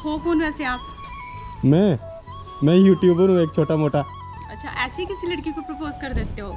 हो कौन वैसे आप? मैं यूट्यूबर हूँ एक छोटा मोटा। अच्छा, ऐसे किसी लड़की को प्रपोज कर देते हो?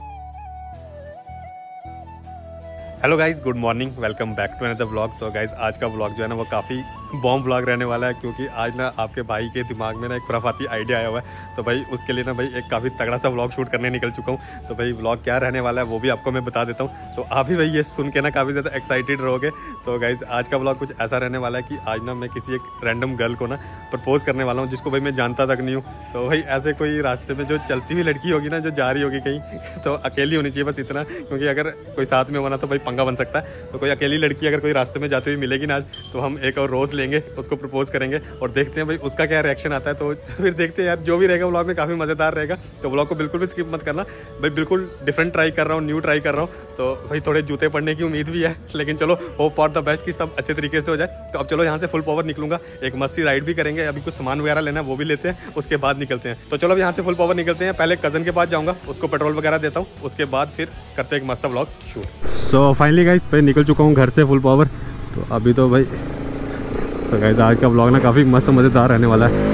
Hello guys, good morning, welcome back to another vlog. तो गाइज आज का व्लॉग जो है ना वो काफ़ी बॉम्ब व्लॉग रहने वाला है, क्योंकि आज ना आपके भाई के दिमाग में ना एक खुराफाती आइडिया आया हुआ है। तो भाई उसके लिए ना भाई एक काफ़ी तगड़ा सा व्लॉग शूट करने निकल चुका हूँ। तो भाई व्लॉग क्या रहने वाला है वो भी आपको मैं बता देता हूँ। तो आप भी भाई ये सुन के ना काफ़ी ज़्यादा एक्साइटेड रहोगे। तो गाइज आज का व्लॉग कुछ ऐसा रहने वाला है कि आज ना मैं किसी एक रैंडम गर्ल को ना प्रपोज करने वाला हूँ, जिसको भाई मैं जानता तक नहीं हूँ। तो भाई ऐसे कोई रास्ते में जो चलती हुई लड़की होगी ना, जो जा रही होगी कहीं, तो अकेली होनी चाहिए बस इतना, क्योंकि अगर कोई साथ में होना तो भाई पंगा बन सकता है। तो कोई अकेली लड़की अगर कोई रास्ते में जाती हुई मिलेगी ना आज, तो हम एक और रोज़ लेंगे, उसको प्रपोज करेंगे और देखते हैं भाई उसका क्या रिएक्शन आता है। तो फिर देखते हैं यार, जो भी रहेगा व्लॉग में काफ़ी मज़ेदार रहेगा। तो व्लॉग को बिल्कुल भी स्किप मत करना भाई, बिल्कुल डिफरेंट ट्राई कर रहा हूँ, न्यू ट्राई कर रहा हूँ। तो भाई थोड़े जूते पड़ने की उम्मीद भी है, लेकिन चलो होप फॉर द बेस्ट कि सब अच्छे तरीके से हो जाए। तो अब चलो यहाँ से फुल पावर निकलूंगा, एक मस्ती राइड भी करेंगे, अभी कुछ सामान वगैरह लेना है वो भी लेते हैं, उसके बाद निकलते हैं। तो चलो अब यहाँ से फुल पावर निकलते हैं। पहले कज़न के पास जाऊँगा, उसको पेट्रोल वगैरह देता हूँ, उसके बाद फिर करते हैं एक मस्त व्लॉग शूट। तो फाइनली गाइस भाई निकल चुका हूँ घर से फुल पावर। तो अभी तो भाई तो गाइस आज का व्लॉग ना काफ़ी मस्त मज़ेदार रहने वाला है।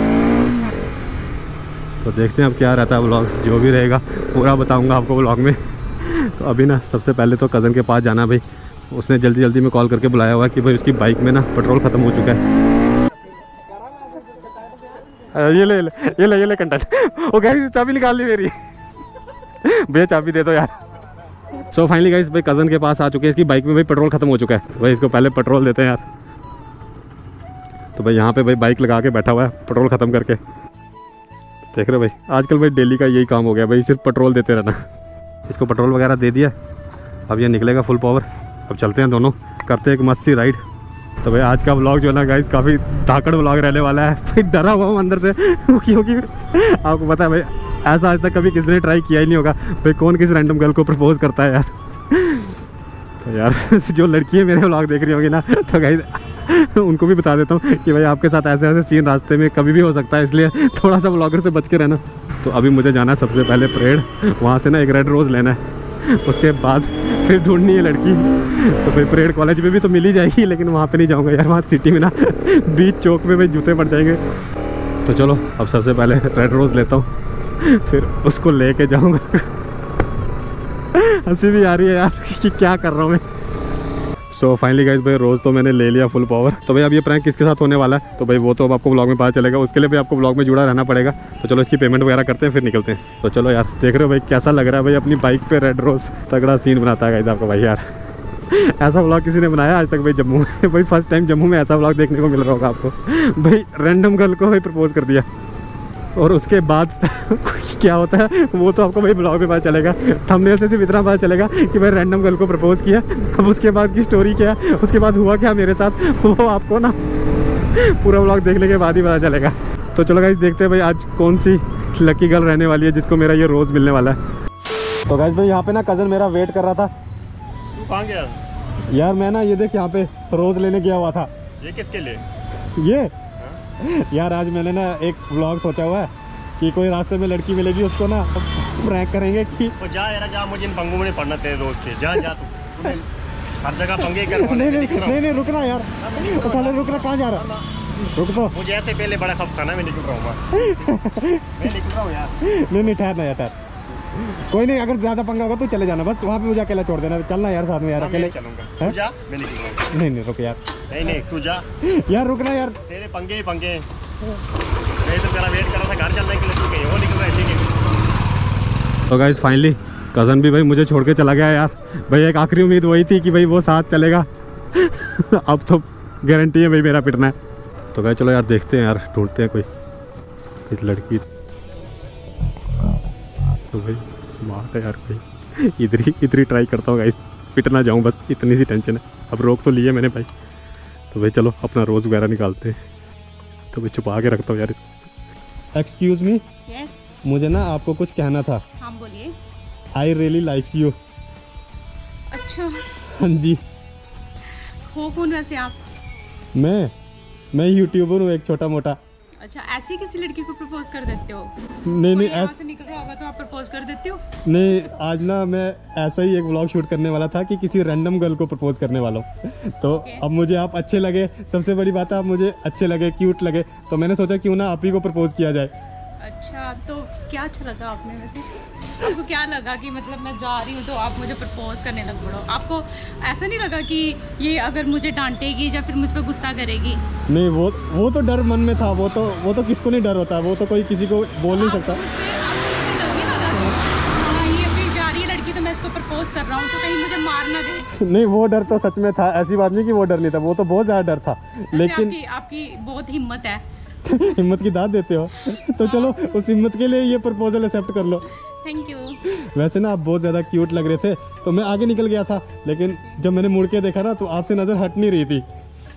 तो देखते हैं अब क्या रहता है व्लॉग, जो भी रहेगा पूरा बताऊंगा आपको व्लॉग में। तो अभी ना सबसे पहले तो कज़न के पास जाना भाई, उसने जल्दी जल्दी में कॉल करके बुलाया हुआ कि भाई उसकी बाइक में ना पेट्रोल ख़त्म हो चुका है। ये ले कंटेंट। ओ गाइस चाबी निकाल ली मेरी। भैया चाबी दे दो यार। सो फाइनली गाइस भाई कज़न के पास आ चुके हैं, इसकी बाइक में भाई पेट्रोल ख़त्म हो चुका है। भाई इसको पहले पेट्रोल देते हैं यार। तो भाई यहाँ पे भाई बाइक लगा के बैठा हुआ है पेट्रोल ख़त्म करके। देख रहे हो भाई आजकल भाई डेली का यही काम हो गया भाई, सिर्फ पेट्रोल देते रहना। इसको पेट्रोल वगैरह दे दिया, अब ये निकलेगा फुल पावर। अब चलते हैं दोनों, करते हैं एक मस्त सी राइड। तो भाई आज का व्लॉग जो है ना गाइस काफ़ी धाकड़ व्लॉग रहने वाला है। भाई डरा हुआ हूँ अंदर से, क्योंकि आपको पता है भाई ऐसा आज तक कभी किसी ने ट्राई किया ही नहीं होगा। भाई कौन किसी रैंडम गर्ल को प्रपोज करता है यार। तो यार जो लड़की मेरे व्लॉग देख रही होगी ना, तो गाइस उनको भी बता देता हूँ कि भाई आपके साथ ऐसे ऐसे सीन रास्ते में कभी भी हो सकता है, इसलिए थोड़ा सा व्लॉगर से बच के रहना। तो अभी मुझे जाना है सबसे पहले परेड, वहाँ से ना एक रेड रोज़ लेना है, उसके बाद फिर ढूंढनी है लड़की। तो फिर परेड कॉलेज में भी तो मिल ही जाएगी, लेकिन वहाँ पे नहीं जाऊँगा यार, वहाँ सिटी में ना बीच चौक में भाई जूते पड़ जाएंगे। तो चलो अब सबसे पहले रेड रोज़ लेता हूँ, फिर उसको लेके जाऊँगा। हंसी भी आ रही है यार कि क्या कर रहा हूँ मैं। सो फाइनली गाइस भाई रोज़ तो मैंने ले लिया फुल पावर। तो भाई अब ये प्रैंक किसके साथ होने वाला है तो भाई वो तो अब आपको व्लॉग में पता चलेगा, उसके लिए भी आपको व्लॉग में जुड़ा रहना पड़ेगा। तो चलो इसकी पेमेंट वगैरह करते हैं फिर निकलते हैं। तो चलो यार देख रहे हो भाई कैसा लग रहा है भाई अपनी बाइक पे रेड रोज़, तगड़ा सीन बनाता है गाइस आपको भाई यार। ऐसा व्लॉग किसी ने बनाया आज तक भाई जम्मू में? भाई फर्स्ट टाइम जम्मू में ऐसा व्लॉग देखने को मिल रहा होगा आपको। भाई रैंडम गर्ल को भाई प्रपोज कर दिया, और उसके बाद क्या होता है वो तो आपको भाई ब्लॉग में पता चलेगा। थंबनेल से सिर्फ इतना पता चलेगा कि भाई रैंडम गर्ल को प्रपोज किया। अब उसके बाद की स्टोरी क्या, उसके बाद हुआ क्या मेरे साथ, वो आपको ना पूरा ब्लॉग देखने के बाद ही पता चलेगा। तो चलो गाइस देखते हैं भाई आज कौन सी लकी गर्ल रहने वाली है जिसको मेरा ये रोज़ मिलने वाला है। तो गाइस भाई यहाँ पे ना कज़न मेरा वेट कर रहा था। तू कहाँ गया यार? मैं ना ये देख यहाँ पे रोज़ लेने गया हुआ था। ये किसके लिए? ये यार आज मैंने ना एक व्लॉग सोचा हुआ है कि कोई रास्ते में लड़की मिलेगी, उसको ना प्रैंक करेंगे कि जा यार जा, मुझे इन पंगों में नहीं पड़ना तेरे रोज के। जा जा तू हर जगह पंगे कर। नहीं रुकना यार, साले रुकना, कहाँ जा रहा? रुक तो, मुझे ऐसे पहले बड़ा खप खाना, मैं निकल रहा हूँ बस। मैं निकल रहा हूँ यार। नहीं ठहरना यार, ठहर। कोई नहीं, अगर ज्यादा पंगा होगा तो चले जाना, बस वहाँ पे मुझे अकेला छोड़ देना। चलना यार साथ में यार, अकेले चलूंगा। तू जा, मैं निकल रहा हूँ। नहीं रुक यार। नहीं तू जा यार, रुकना यार। तेरे पंगे ही पंगे। मैं तो तेरा वेट कर रहा था घर चलने के लिए, तू कहीं वो निकल रहा है। ठीक है तो गाइस फाइनली कज़न भी भाई मुझे छोड़ के चला गया यार। भाई एक आखिरी उम्मीद वही थी कि भाई वो साथ चलेगा। अब तो गारंटी है भाई मेरा पिटना है। तो गाइस चलो यार देखते हैं यार, ढूंढते हैं कोई इस लड़की। तो भाई स्मार्ट है यार भाई, इधर ही ट्राई करता हूँ गाइस, पिट ना जाऊँ बस, इतनी सी टेंशन है। अब रोक तो लिए मैंने भाई। तो भाई चलो अपना रोज़ वगैरह निकालते हैं। तो भाई छुपा के रखता हूँ यार इसको। एक्सक्यूज़ मी, मुझे ना आपको कुछ कहना था। हाँ बोलिए। I really likes you. अच्छा हाँ जी। हो कौन वैसे आप? मैं यूट्यूबर हूँ एक छोटा मोटा। अच्छा, ऐसी किसी लड़की को प्रपोज कर देते हो? नहीं कोई नहीं यहाँ से निकल रहा होगा तो आप प्रपोज कर देते हो? नहीं, आज ना मैं ऐसा ही एक व्लॉग शूट करने वाला था कि किसी रैंडम गर्ल को प्रपोज करने वाला हूँ। तो अब मुझे आप अच्छे लगे, सबसे बड़ी बात है आप मुझे अच्छे लगे, क्यूट लगे, तो मैंने सोचा क्यों ना आप ही को प्रपोज किया जाए। अच्छा, तो क्या अच्छा लगा आपने वैसे? आपको क्या लगा कि मतलब मैं जा रही हूँ तो आप मुझे प्रपोज करने लग पड़ो? आपको ऐसा नहीं लगा कि ये अगर मुझे डांटेगी या फिर मुझ पर गुस्सा करेगी? नहीं, वो तो डर मन में था। वो तो किसको नहीं डर होता, वो तो कोई किसी को बोल नहीं सकता। ये अभी जा रही है लड़की तो मैं इसको प्रपोज कर रहा हूँ तो कहीं मुझे मार ना दे। नहीं, वो डर तो सच में था, ऐसी बात नहीं कि वो डर नहीं था, वो तो बहुत ज्यादा डर था। लेकिन आपकी बहुत हिम्मत है। हिम्मत की दाद देते हो तो चलो उस हिम्मत के लिए ये प्रपोजल एक्सेप्ट कर लो। Thank you. वैसे ना आप बहुत ज़्यादा क्यूट लग रहे थे तो मैं आगे निकल गया था, लेकिन जब मैंने मुड़ के देखा ना तो आपसे नज़र हट नहीं रही थी।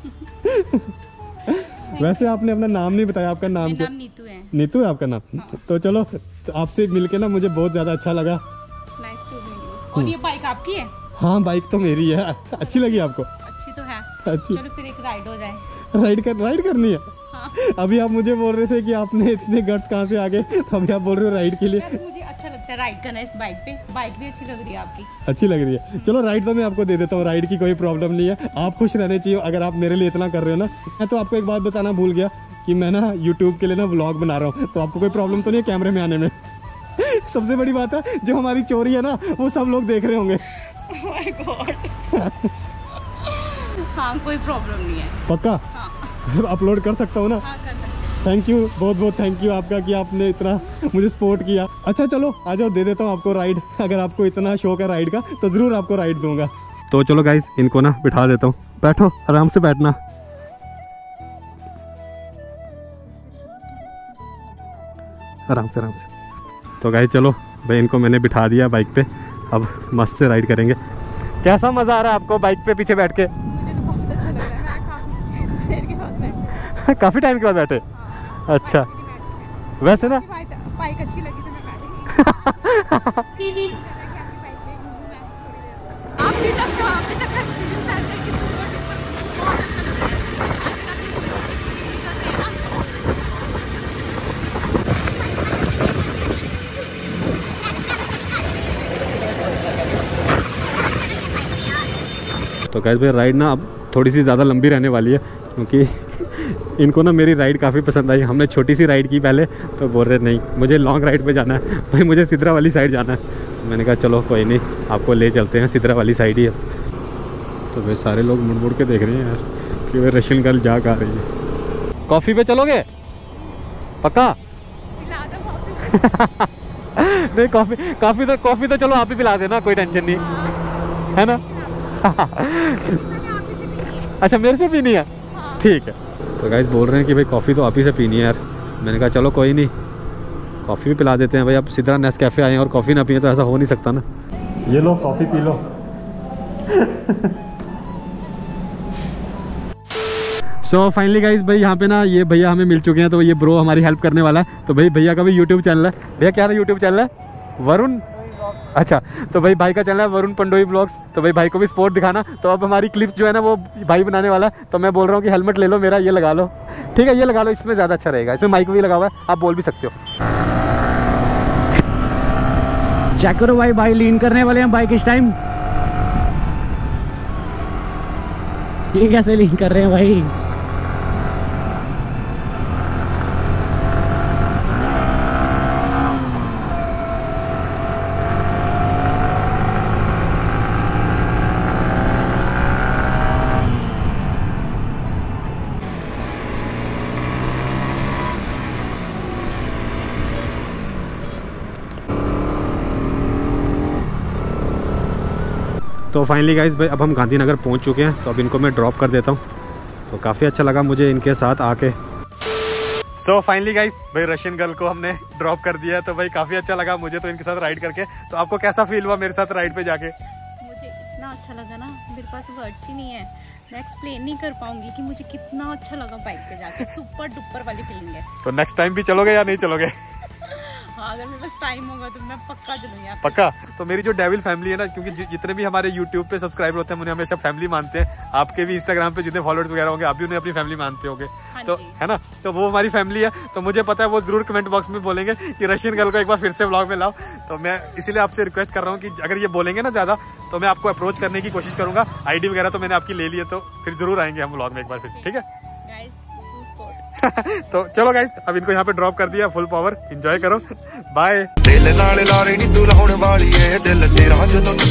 वैसे आपने अपना नाम नहीं बताया, आपका नाम क्या? नीतू है। नीतू है आपका नाम? हाँ। तो चलो, तो आपसे मिलके ना मुझे बहुत ज़्यादा अच्छा लगा। Nice to meet you. और ये बाइक आपकी है? हाँ, बाइक तो मेरी है। अच्छी लगी आपको? अच्छी तो है। अच्छी। चलो फिर एक राइड हो जाए। राइड करनी है? हाँ। अभी आप मुझे बोल रहे थे कि आपने इतने गट्स कहाँ से आ गए, तो अभी आप बोल रहे हो राइड के लिए? मुझे अच्छा लगता है राइड करना इस बाइक पे। बाइक भी अच्छी लग रही है आपकी। अच्छी लग रही है। चलो राइड तो मैं आपको दे देता हूँ, राइड की कोई प्रॉब्लम नहीं है। आप खुश रहने चाहिए अगर आप मेरे लिए इतना कर रहे हो ना। मैं तो आपको एक बात बताना भूल गया कि मैं ना यूट्यूब के लिए ना व्लॉग बना रहा हूँ, तो आपको कोई प्रॉब्लम तो नहीं है कैमरे में आने में? सबसे बड़ी बात है जो हमारी चोरी है ना वो सब लोग देख रहे होंगे। Oh my God। हाँ, कोई प्रॉब्लम नहीं है। पक्का? हाँ। अपलोड कर सकता हूँ ना? हाँ, कर सकते हैं। थैंक यू, बहुत बहुत थैंक यू आपका कि आपने इतना मुझे सपोर्ट किया। अच्छा चलो आ जाओ, दे देता हूँ आपको राइड। अगर आपको इतना शौक है राइड का तो ज़रूर आपको राइड दूंगा। तो चलो गाइस, इनको ना बिठा देता हूँ। बैठो, आराम से बैठना। आराम से आराम से। तो गाइस चलो भाई, इनको मैंने बिठा दिया बाइक पे, अब मस्त से राइड करेंगे। कैसा मज़ा आ रहा है आपको बाइक पे पीछे बैठ के? मुझे तो बहुत अच्छा लग रहा है। मैं काफी देर के बाद बैठी। काफ़ी टाइम के बाद बैठे? अच्छा, वैसे ना बाइक अच्छी लगी तो मैं बैठी। तो गाइस भाई राइड ना अब थोड़ी सी ज़्यादा लंबी रहने वाली है, क्योंकि इनको ना मेरी राइड काफ़ी पसंद आई। हमने छोटी सी राइड की पहले, तो बोल रहे नहीं मुझे लॉन्ग राइड पे जाना है भाई, मुझे सिद्रा वाली साइड जाना है। मैंने कहा चलो कोई नहीं, आपको ले चलते हैं सिद्रा वाली साइड ही है। तो भाई सारे लोग मुड़ मुड़ के देख रहे हैं यार कि भाई रशियन गर्ल जा आ रही है। कॉफ़ी पे चलोगे? पक्का? नहीं, कॉफ़ी तो चलो आप ही पिला देना, कोई टेंशन नहीं है ना। अच्छा, मेरे से पीनी है? ठीक है। तो गाइस बोल रहे हैं कि भाई कॉफ़ी तो आप ही से पीनी है यार। मैंने कहा चलो कोई नहीं, कॉफ़ी भी पिला देते हैं भाई। अब सिद्रा नेस्कैफे आए हैं और कॉफ़ी ना पिए तो ऐसा हो नहीं सकता ना। ये लो कॉफ़ी पी लो। सो फाइनली गाइस भाई यहाँ पे ना ये भैया हमें मिल चुके हैं, तो ये ब्रो हमारी हेल्प करने वाला है। तो भाई भैया का भी यूट्यूब चैनल है। भैया क्या है यूट्यूब चैनल है? वरुण। अच्छा, तो भाई का चैनल है वरुण पंडोई ब्लॉग्स। तो भाई को भी सपोर्ट दिखाना। तो अब हमारी क्लिप जो है ना वो भाई बनाने वाला है, तो मैं बोल रहा हूँ कि हेलमेट ले लो मेरा, ये लगा लो। ठीक है, ये लगा लो, इसमें ज़्यादा अच्छा रहेगा। इसमें माइक भी लगा हुआ है, आप बोल भी सकते हो। चेक करो भाई लीन करने वाले हैं बाइक इस टाइम। ये कैसे लीन कर रहे हैं भाई? तो फाइनली गाइस भाई अब हम गांधीनगर पहुंच चुके हैं, तो अब इनको मैं ड्रॉप कर देता हूं। तो काफ़ी अच्छा लगा मुझे इनके साथ आके। सो फाइनली गाइस भाई रशियन गर्ल को हमने ड्रॉप कर दिया है, तो भाई काफ़ी अच्छा लगा मुझे तो इनके साथ राइड करके। तो आपको कैसा फील हुआ मेरे साथ राइड पे जाके? मुझे इतना अच्छा लगा ना, मेरे पास वर्ड्स ही नहीं है। मैं एक्सप्लेन नहीं कर पाऊंगी कि मुझे कितना अच्छा लगा बाइक पे जाके। सुपर डुपर वाली फीलिंग है। तो नेक्स्ट टाइम भी चलोगे या नहीं चलोगे? हाँ, अगर मेरे पास टाइम होगा तो मैं पक्का चलूंगी। पक्का। तो मेरी जो डेविल फैमिली है ना, क्योंकि जितने भी हमारे यूट्यूब पे सब्सक्राइबर होते हैं उन्हें हमेशा फैमिली मानते हैं। आपके भी इंस्टाग्राम पे जितने फॉलोअर्स वगैरह होंगे आप भी उन्हें अपनी फैमिली मानते होंगे। तो है ना, तो वो हमारी फैमिली है। तो मुझे पता है वो जरूर कमेंट बॉक्स में बोलेंगे कि रशियन गर्ल को एक बार फिर से व्लॉग में लाओ। तो मैं इसीलिए आपसे रिक्वेस्ट कर रहा हूँ कि अगर ये बोलेंगे ना ज्यादा तो मैं आपको अप्रोच करने की कोशिश करूंगा। आईडी वगैरह तो मैंने आपकी ले ली है, तो फिर जरूर आएंगे हम व्लॉग में एक बार फिर, ठीक है। तो चलो गाइस, अब इनको यहाँ पे ड्रॉप कर दिया, फुल पावर एंजॉय करो, बाय।